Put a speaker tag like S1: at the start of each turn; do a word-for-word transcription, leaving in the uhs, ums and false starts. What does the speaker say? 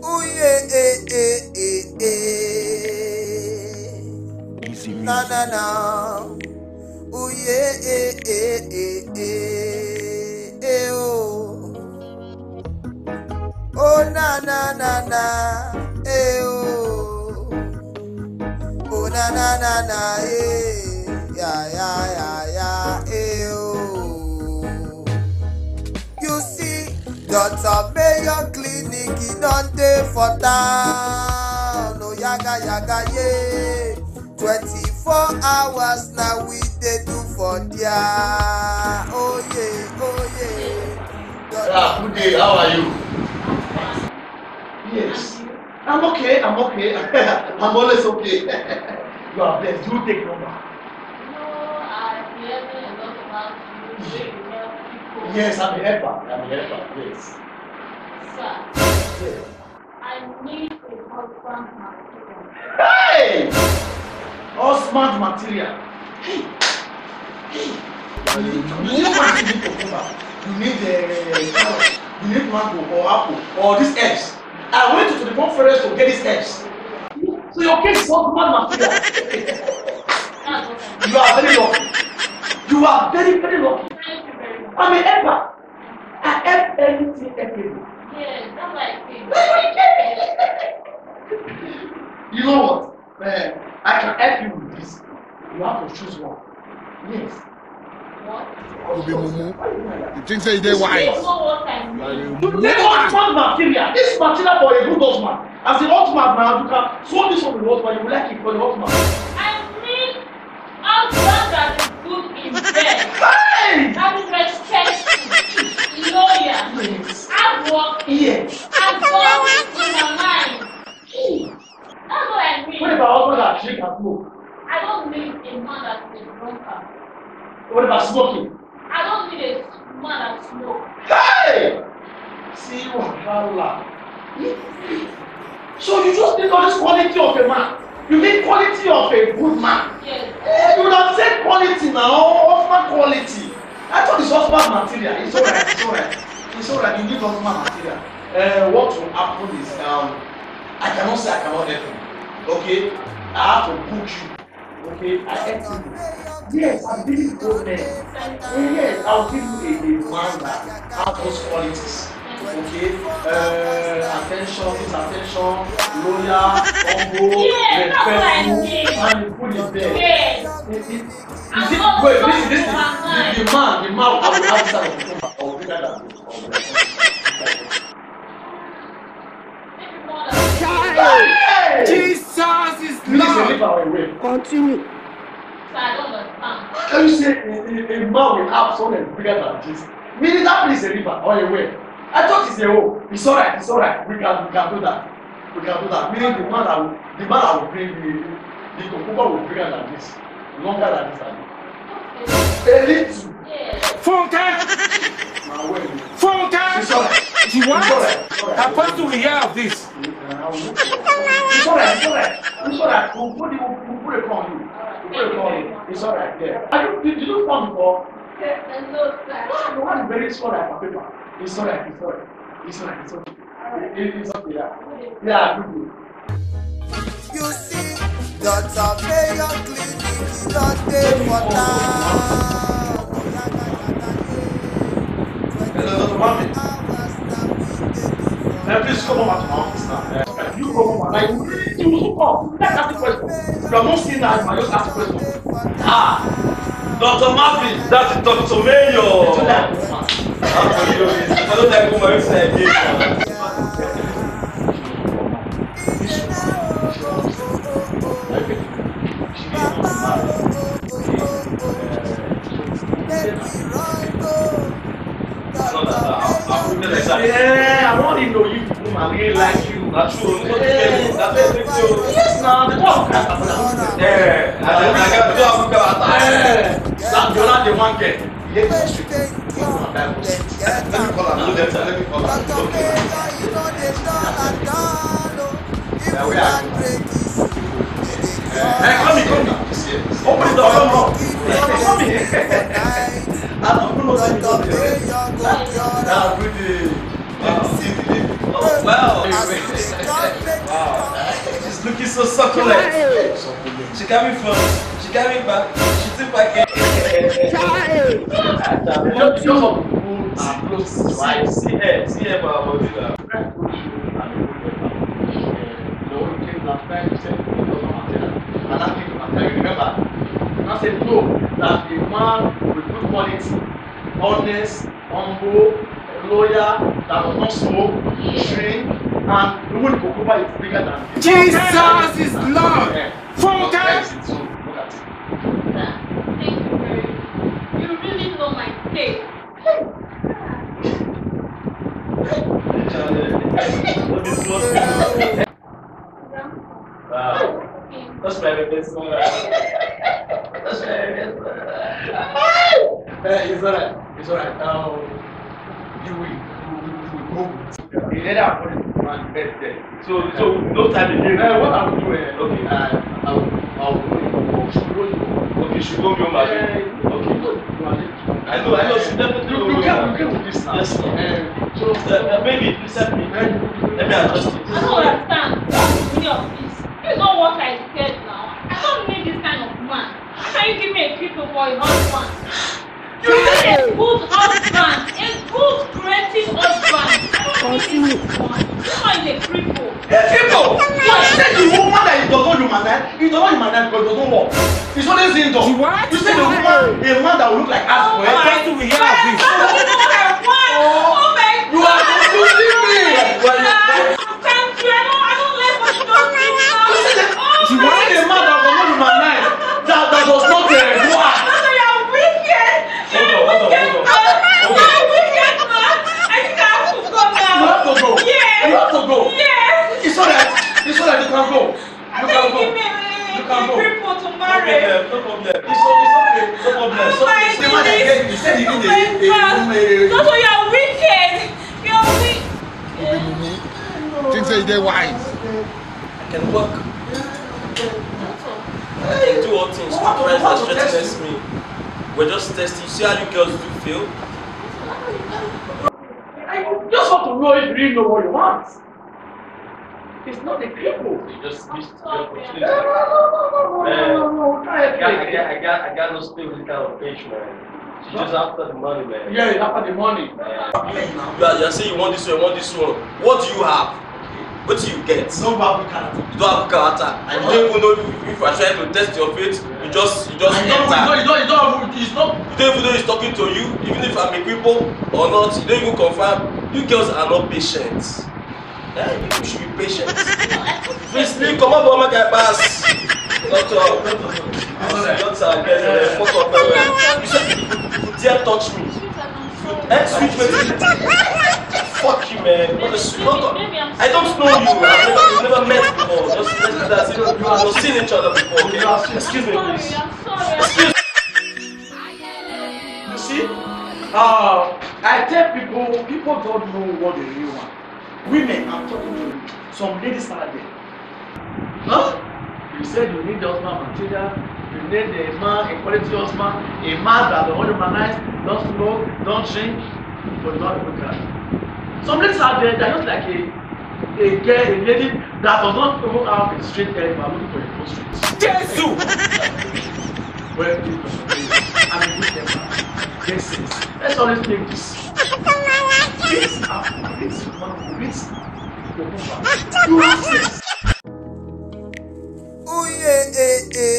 S1: Ooh yeah, eh, eh, eh, eh.
S2: Easy music.
S1: Na na na. Ooh yeah, eh, eh, eh, eh, eh, oh. Oh na na na na, eh oh. Oh na na na na, eh, yeah yeah yeah yeah, eh oh. You see, Doctor Mayor Clinic in on day for town. Oh yaga yaga yeah. Twenty-four hours now we dey do for there. Oh yeah, oh yeah.
S3: Ah, good day. How are you? Yes. I'm okay. I'm okay. I'm always okay. You are blessed. You take number.
S4: No, I'm hearing a lot about you. You help people.
S3: Yes, I'm a helper. I'm a helper. Yes.
S4: Sir,
S3: Yes.
S4: I need a husband material.
S3: Hey! Husband material. Hey! Hey! You need you need what you need cucumber. You need uh, carrot. You need mango or apple or these eggs. I went to the conference to get these eggs. So your case is husband material.
S4: That's what I
S3: You are very lucky. You are very, very lucky.
S4: Thank you very much.
S3: I'm a helper. I help anything everything.
S4: Yes, that's what I think.
S3: You know what? Man, I can help you with this. You have to choose one. Yes.
S4: What?
S2: Obi Mumu. You think say they wise?
S4: You know what I mean?
S3: You take husband material. This material for a good husband. As the husband now, you can sew this for the husband. You like it for the husband.
S4: I need husband that is good in bed.
S3: Hey!
S4: That is respectful, loyal,
S3: Yes.
S4: hardworking,
S3: Yes.
S4: and God in my mind. That's what I mean.
S3: What about husband that drink and smoke?
S4: I don't need a man that is a drunkard.
S3: What about smoking?
S4: I don't need a man that smokes.
S3: Hey! See you wahala. So you just need all this quality of a man. You need quality of a good man.
S4: Yes.
S3: Eh, you don't say quality now, husband quality. I thought it's husband material. It's alright, it's alright. It's alright, you need husband material. Uh, what will happen is um I cannot say I cannot help you. Okay? I have to book you. Okay? I help you. Yes, I'm giving good men. Yes, I'll give you a, a man that has those qualities. Okay? Uh, attention, his attention, loyal, humble,
S4: Yeah, that's what I
S3: respectful,
S4: mean.
S3: and you put it there.
S4: Yes.
S3: Is it,
S4: I'm
S3: is it,
S4: not
S3: wait,
S4: so
S3: listen, listen.
S4: for
S3: The,
S4: mine.
S3: the man, the man, I will have this type of cucumber. I will bigger than this. I will bigger than
S4: Maybe more than
S3: this. Hey!
S2: Jesus is
S3: You need to
S2: Lord.
S3: live our way.
S2: Continue.
S4: so I don't understand.
S3: Can you say a, a, a man will have something bigger than this? Meaning that place is a river or a well. I thought it's a hole. It's alright, it's alright. We can, we can do that. We can do that. Meaning the man that will, the man that will bring the, the cucumber will be bigger than this, longer than this. And a little.
S4: Yes.
S2: Funke.
S3: Now wait.
S2: Funke.
S3: It's alright.
S2: You want?
S3: It's alright. It's alright.
S2: Apostle will hear of this.
S3: It's alright. It's alright. It's alright. We'll put it. We'll put it on you. We'll put it on you. It's alright. Yeah. Are you? Did you come before?
S4: Yes, no, sir.
S3: The one is very small like a paper. It's alright. It's alright. It's alright. It's okay. It, it's okay. Yeah. Yeah. Good. Good.
S1: You see, Doctor Mayor Clinic in on day for town.
S3: Hello, Doctor Martin. Now, please come over to my office now. Uh, you come over. Like, you will come. Let's ask the question. You are not seeing that. I just ask the question.
S5: Ah, Doctor Marvin, that's Doctor Mayor. I don't like who my website again.
S3: Yeah, I want to know you people. I really like you.
S5: That's true.
S3: Yeah.
S5: That's it.
S3: Yes, now the talk.
S5: Yeah, I got to talk about that.
S3: That's the only one get. Let me call her. Let me call her. Let me call her. Yeah, we are. Hey, come here, come here. Open the door, come on. Come here. I don't know what you're doing. Now, pretty.
S5: Oh, wow. is so succulent. She carry front, she carry back, she took back.
S3: Just just of people are close, right?
S5: See her, see her, my body now.
S3: Last time you said it doesn't matter. And that thing matter. You remember? And I said no, that a man with good quality, honest, humble, loyal, that does not smoke, drink, and the one who cover is bigger than him.
S2: Jesus is Lord. Four times.
S3: So look at it.
S4: Thank you very much. You really know my taste.
S5: What is what? Wow. That's my best one. That's my best one.
S3: Uh, it's alright. It's alright. Um, you will, you will, you will move. You let her put it on bed there.
S5: So, so no time again.
S3: Uh, what I will do, uh, okay, uh, I will, I will go in.
S5: Okay, she go me home again. Okay. I know, I know. She definitely
S3: You,
S5: go
S3: you
S5: me
S3: can,
S5: home.
S3: you can with this now.
S5: Yes, ma'am.
S3: Uh, so,
S5: Uh, uh, baby, please help me. Let me adjust it.
S4: I don't understand. Any of this. You know what I said now. I don't need this kind of man. How can you give me a cripple for a husband? You need a good husband, a good creative husband. I don't need this one. This one is a cripple.
S3: hey, people! You said the woman that it does not humanize, it does not humanize because it does not work. It's always indoor.
S2: You what?
S3: You said the woman, a man that will look like us, boy.
S2: Why do we hear of this?
S4: You know what I want. Oh my God.
S3: You are confusing me!
S4: Thank you. I don't, I don't like what you just did now.
S3: You said that-
S4: Oh
S3: you
S4: my
S3: said a man that does not humanize, that, that does not uh, go out.
S4: God, you're wicked.
S5: Hold
S4: You're
S5: on, hold on,
S4: wicked,
S5: hold on.
S4: man.
S5: Hold on.
S4: You're wicked, man. I think I have to go now.
S3: You have to go.
S4: Yes.
S3: You have to go.
S4: Yes.
S3: It's alright. It's alright. You can go.
S4: I
S3: You
S4: think
S3: can
S4: you
S3: go.
S4: give me
S3: You
S4: a
S3: can go.
S4: cripple to
S5: No
S4: marry.
S5: problem, no problem.
S3: It's, o- it's okay.
S5: No problem.
S4: Oh my
S3: The man that
S4: goodness.
S3: gave you said he
S4: Oh
S3: need
S4: my
S3: a, a
S4: God.
S3: room. A,
S4: That's why you're wicked. You're wicked.
S2: Think say they wise.
S5: I can work. I can do all things.
S3: What to-
S5: Friends
S3: what
S5: that
S3: to test
S5: threatens me. We're just testing. See how you girls do feel?
S3: I just want to know if you really know what you want. It's not a cripple.
S5: You just missed the
S3: No,
S5: opportunity.
S3: no, no, no, no, no, try
S5: I
S3: it.
S5: got, I got, I got, I got no stay with the kind of bitch, man. She just after the money, man.
S3: Yeah, it's after the money.
S5: You are, you are saying you want this one, you want this one. What do you have? What do you get?
S3: No Bible character.
S5: You don't have character. And you don't even know if, if you are trying to test your faith. You just, you just
S3: I don't,
S5: enter.
S3: you don't, you don't, you don't, it's not.
S5: You don't even know he's talking to you, even if I'm a cripple or not. You don't even confirm. You girls are not patient. Yeah, you should be patient. Please leave, come on, make I pass. Doctor, doctor, guys, uh, fuck up. Uh, you said you dare touch me. Eh, sweet baby. Fuck you, man. What a sweet. Not, I don't know you. I've never, we've never met before. Just let's do that. You know, we've seen each other before. Okay? Excuse me,
S4: Sorry,
S5: please.
S4: I'm sorry.
S5: Excuse.
S3: You see, uh, I tell people, people don't know what they really want. Women, I'm talking to you. Some ladies are there. Huh? You said you need the husband material, you need a man, a quality husband, a man that don't humanize, don't smoke, don't drink, but don't have a good character. Some ladies out there, they're just like a, a girl, a lady that does not even have a straight hair, but looking for a full straight.
S2: Jesus!
S3: Well, I'm a good temper. This is, let's always take this. This after this one, this you have this.
S1: Ooh yeah, eh, eh.